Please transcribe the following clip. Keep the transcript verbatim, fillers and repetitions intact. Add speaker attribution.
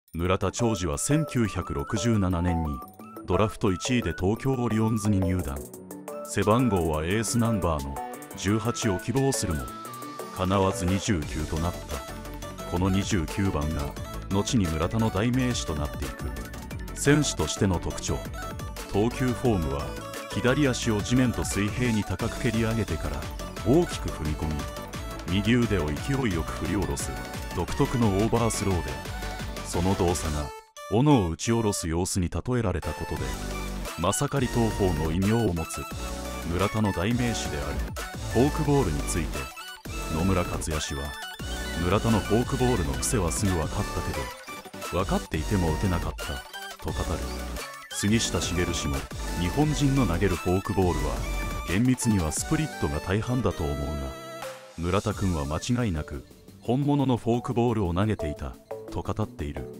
Speaker 1: 村田兆治はせんきゅうひゃくろくじゅうななねんにドラフトいちいで東京オリオンズに入団。背番号はエースナンバーのじゅうはちを希望するもかなわずにじゅうきゅうとなった。このにじゅうきゅうばんが後に村田の代名詞となっていく。選手としての特徴。投球フォームは左足を地面と水平に高く蹴り上げてから大きく踏み込み、右腕を勢いよく振り下ろす独特のオーバースローで、その動作が斧を打ち下ろす様子に例えられたことでマサカリ投法の異名を持つ村田の代名詞であるフォークボールについて、野村克也氏は村田のフォークボールの癖はすぐ分かったけど分かっていても打てなかったと語る。杉下茂氏も日本人の投げるフォークボールは厳密にはスプリットが大半だと思うが、村田君は間違いなく本物のフォークボールを投げていたと語っている。